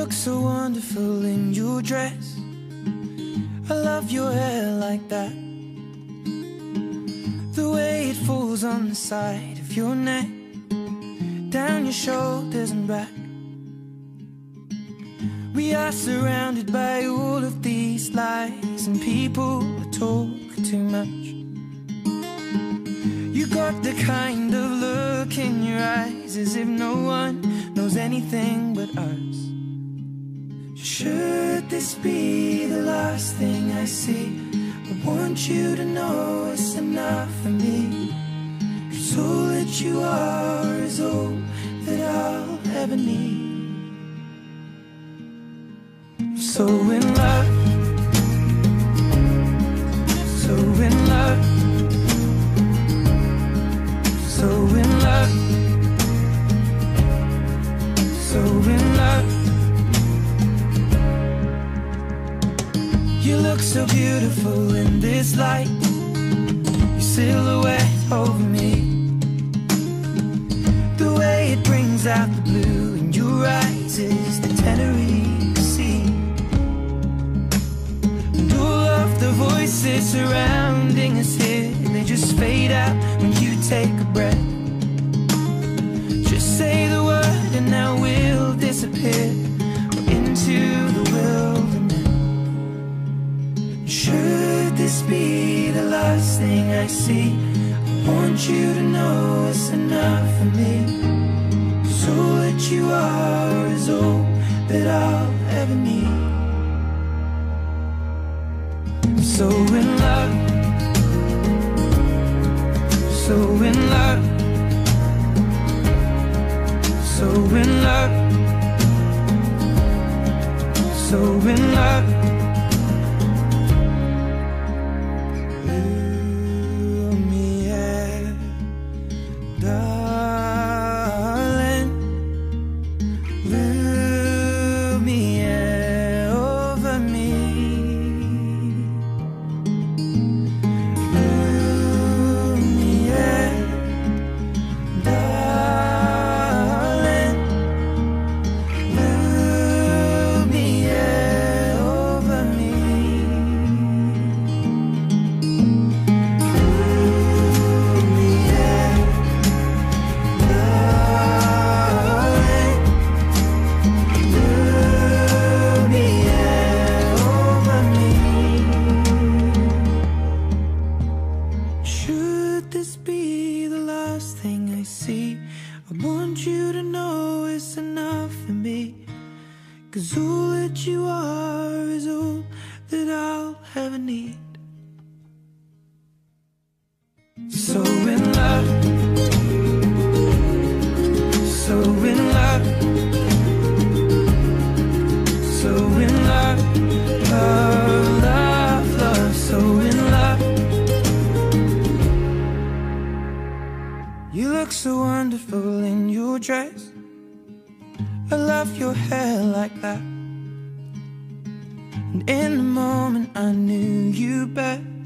look so wonderful in your dress. I love your hair like that, the way it falls on the side of your neck, down your shoulders and back. We are surrounded by all of these lies, and people talk too much. You got the kind of look in your eyes as if no one knows anything but us. Should this be the last thing I see, I want you to know it's enough for me. 'Cause all that you are is all that I'll ever need. So in love, so in love, so in love, so in love. You look so beautiful in this light, your silhouette over me, the way it brings out the blue in your eyes is the Tenerife Sea. And all of the voices surrounding us here, they just fade out when you take a breath. Just say the word and now we'll disappear into the wilderness. Should this be the last thing I see, I want you to know it's enough for me. 'Cause all that you are is all that I'll ever need. So in love, so in love, so in love, so in love. I want you to know it's enough for me. 'Cause all that you are is all that I'll ever need. So in love, so in love, so in love, love, love, love, so in love. You look so wonderful in your dress. I love your hair like that. And in the moment I knew you better.